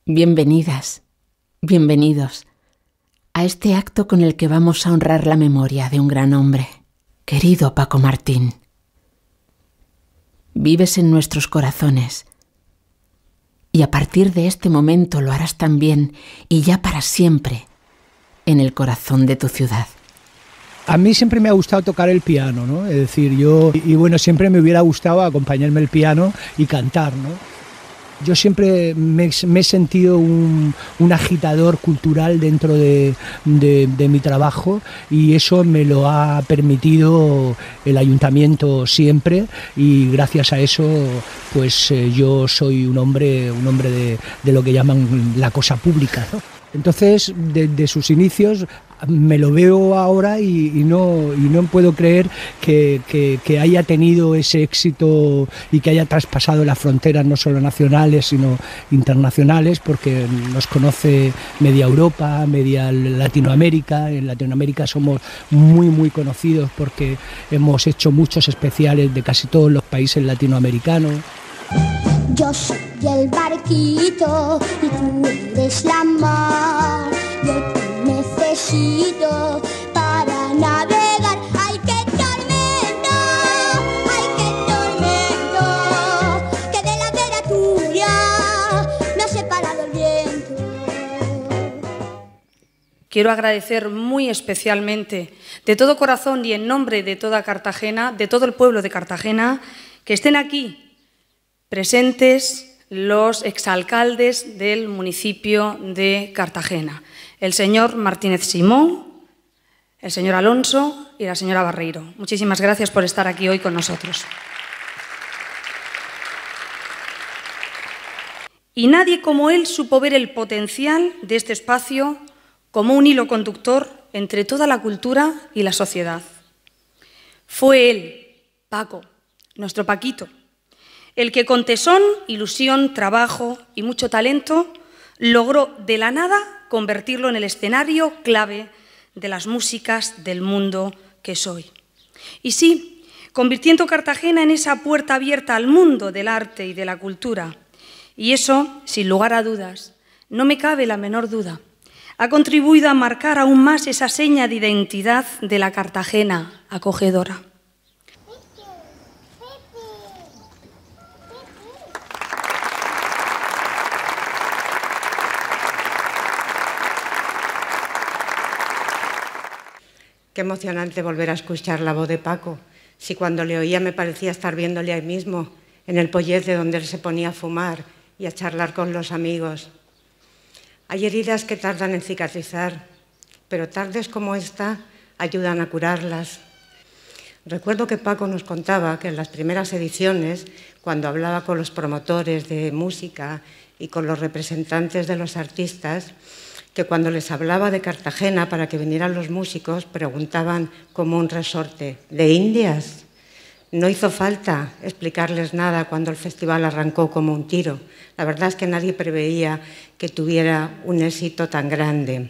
Bienvenidas, bienvenidos a este acto con el que vamos a honrar la memoria de un gran hombre, querido Paco Martín. Vives en nuestros corazones y a partir de este momento lo harás también y ya para siempre en el corazón de tu ciudad. A mí siempre me ha gustado tocar el piano, ¿no? Es decir, siempre me hubiera gustado acompañarme el piano y cantar, ¿no? Yo siempre me he sentido un agitador cultural dentro de mi trabajo y eso me lo ha permitido el ayuntamiento siempre y gracias a eso pues yo soy un hombre de lo que llaman la cosa pública, ¿no? Entonces, de sus inicios me lo veo ahora y no puedo creer que haya tenido ese éxito y que haya traspasado las fronteras no solo nacionales sino internacionales, porque nos conoce media Europa, media Latinoamérica. En Latinoamérica somos muy conocidos porque hemos hecho muchos especiales de casi todos los países latinoamericanos. Yo soy el barquito y tú eres la mar. Yo te necesito para navegar. ¡Ay, qué tormento! ¡Ay, qué tormento! Que de la vera tuya me ha separado el viento. Quiero agradecer muy especialmente, de todo corazón y en nombre de toda Cartagena, de todo el pueblo de Cartagena, que estén aquí presentes los exalcaldes del municipio de Cartagena, el señor Martínez Simón, el señor Alonso y la señora Barreiro. Muchísimas gracias por estar aquí hoy con nosotros. Y nadie como él supo ver el potencial de este espacio como un hilo conductor entre toda la cultura y la sociedad. Fue él, Paco, nuestro Paquito, el que con tesón, ilusión, trabajo y mucho talento logró de la nada convertirlo en el escenario clave de las músicas del mundo que es hoy. Y sí, convirtiendo Cartagena en esa puerta abierta al mundo del arte y de la cultura. Y eso, sin lugar a dudas, no me cabe la menor duda, ha contribuido a marcar aún más esa seña de identidad de la Cartagena acogedora. Qué emocionante volver a escuchar la voz de Paco. Si cuando le oía me parecía estar viéndole ahí mismo, en el pollete donde él se ponía a fumar y a charlar con los amigos. Hay heridas que tardan en cicatrizar, pero tardes como esta ayudan a curarlas. Recuerdo que Paco nos contaba que en las primeras ediciones, cuando hablaba con los promotores de música y con los representantes de los artistas, que cuando les hablaba de Cartagena para que vinieran los músicos, preguntaban como un resorte, ¿de Indias? No hizo falta explicarles nada cuando el festival arrancó como un tiro. La verdad es que nadie preveía que tuviera un éxito tan grande.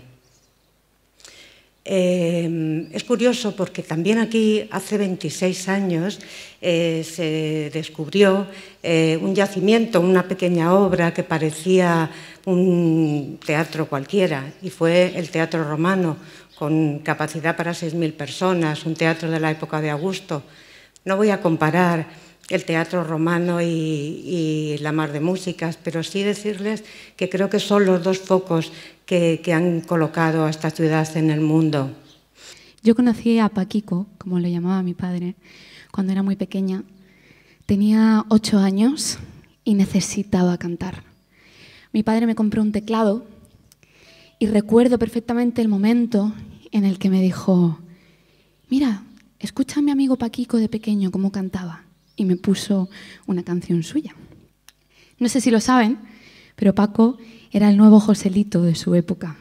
Es curioso porque también aquí hace 26 años se descubrió un yacimiento, una pequeña obra que parecía un teatro cualquiera y fue el Teatro Romano con capacidad para 6.000 personas, un teatro de la época de Augusto. No voy a comparar el Teatro Romano y la Mar de Músicas, pero sí decirles que creo que son los dos focos que han colocado a esta ciudad en el mundo. Yo conocí a Paquico, como le llamaba mi padre, cuando era muy pequeña. Tenía 8 años y necesitaba cantar. Mi padre me compró un teclado y recuerdo perfectamente el momento en el que me dijo: mira, escucha a mi amigo Paquico de pequeño cómo cantaba, y me puso una canción suya. No sé si lo saben, pero Paco era el nuevo Joselito de su época.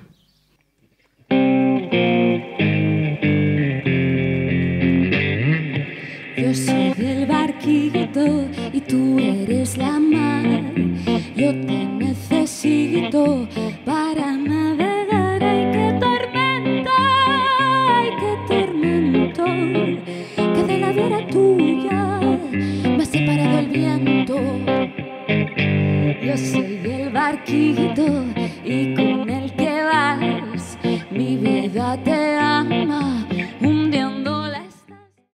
Yo soy el barquito y tú eres la mar. Yo te necesito para navegar. ¡Ay, qué tormento! ¡Ay, qué tormento! Que de la vera tuya me ha separado el viento. Yo Yo soy el barquito y con el que vas, mi vida te